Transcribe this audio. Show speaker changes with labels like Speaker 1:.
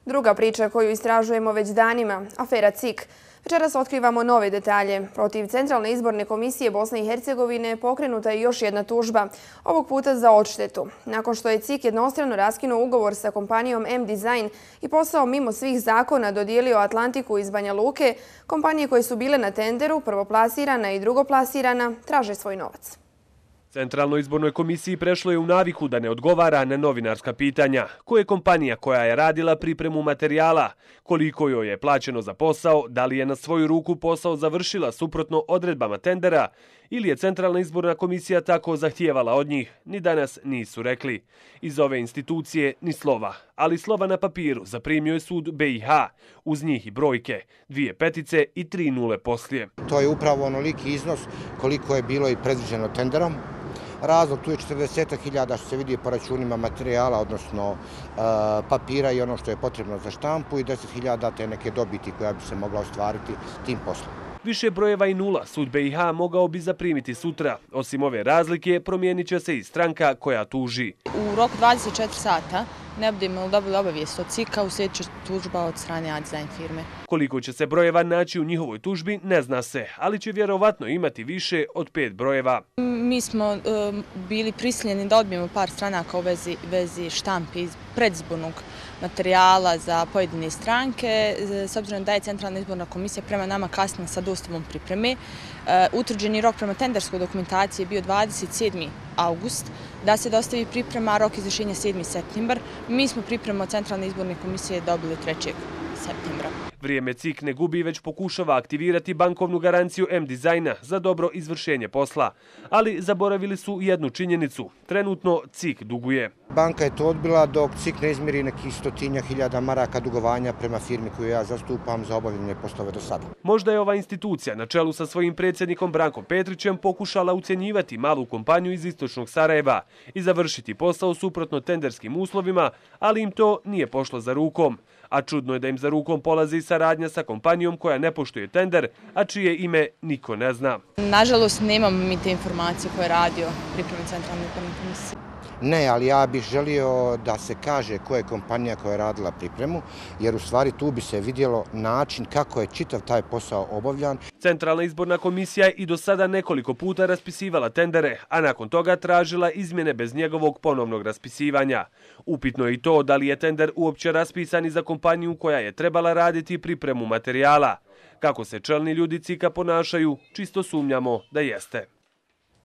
Speaker 1: Druga priča koju istražujemo već danima, afera CIK. Večeras otkrivamo nove detalje. Protiv Centralne izborne komisije Bosne i Hercegovine pokrenuta je još jedna tužba, ovog puta za odštetu. Nakon što je CIK jednostrano raskinuo ugovor sa kompanijom M-Design i posao mimo svih zakona dodijelio Atlantiku iz Banja Luke, kompanije koje su bile na tenderu, prvoplasirana i drugoplasirana, traže svoj novac.
Speaker 2: Centralnoj izbornoj komisiji prešlo je u naviku da ne odgovara na novinarska pitanja. Ko je kompanija koja je radila pripremu materijala? Koliko joj je plaćeno za posao? Da li je na svoju ruku posao završila suprotno odredbama tendera? Ili je Centralna izborna komisija tako zahtijevala od njih? Ni danas nisu rekli. Iz ove institucije ni slova. Ali slova na papiru zaprimio je sud BiH. Uz njih i brojke. 2 petice i 3 nule poslije.
Speaker 3: To je upravo onoliki iznos koliko je bilo i predviđeno tenderom. Razlog tu je 40.000 što se vidi po računima materijala, odnosno papira i ono što je potrebno za štampu i 10.000 te neke dobiti koja bi se mogla ostvariti tim poslom.
Speaker 2: Više brojeva i nula sud BiH mogao bi zaprimiti sutra. Osim ove razlike, promijenit će se i stranka koja tuži.
Speaker 4: U roku 24 sata ne budemo dobili obavijest od CIK-a, uslijedit će tužba od strane A-Design firme.
Speaker 2: Koliko će se brojeva naći u njihovoj tužbi, ne zna se, ali će vjerovatno imati više od 5 brojeva.
Speaker 4: Mi smo bili prisiljeni da odbijemo par stranaka u vezi štampi iz predizbornog materijala za pojedine stranke. S obzirom da je Centralna izborna komisija prema nama kasnila sa dostavom pripreme, utvrđeni rok prema tenderskoj dokumentaciji je bio 27. august, da se dostavi priprema, rok izvršenja 7. septembar. Mi smo pripremu od Centralne izborne komisije dobili 3. septembra.
Speaker 2: Vrijeme CIK ne gubi, već pokušava aktivirati bankovnu garanciju M-Designa za dobro izvršenje posla. Ali zaboravili su jednu činjenicu. Trenutno CIK duguje.
Speaker 3: Banka je to odbila dok CIK ne izmiri nekih 100.000 maraka dugovanja prema firmi koju ja zastupam za obavljene poslove do sada.
Speaker 2: Možda je ova institucija na čelu sa svojim predsjednikom Brankom Petrićem pokušala ucjenjivati malu kompaniju iz istočnog Sarajeva i završiti posao suprotno tenderskim uslovima, ali im to nije pošlo za rukom. A čudno je da im za rukom polazi saradnja sa kompanijom koja ne poštuje tender, a čije ime niko ne zna.
Speaker 4: Nažalost, nemamo mi te informacije koje je radio priprema Centralne izborne komisije.
Speaker 3: Ne, ali ja bih želio da se kaže koja je kompanija koja je radila pripremu, jer u stvari tu bi se vidjelo način kako je čitav taj posao obavljan.
Speaker 2: Centralna izborna komisija je i do sada nekoliko puta raspisivala tendere, a nakon toga tražila izmjene bez njegovog ponovnog raspisivanja. Upitno je i to da li je tender uopće raspisan i za kompaniju koja je trebala raditi pripremu materijala. Kako se čelni ljudi CIK-a ponašaju, čisto sumnjamo da jeste.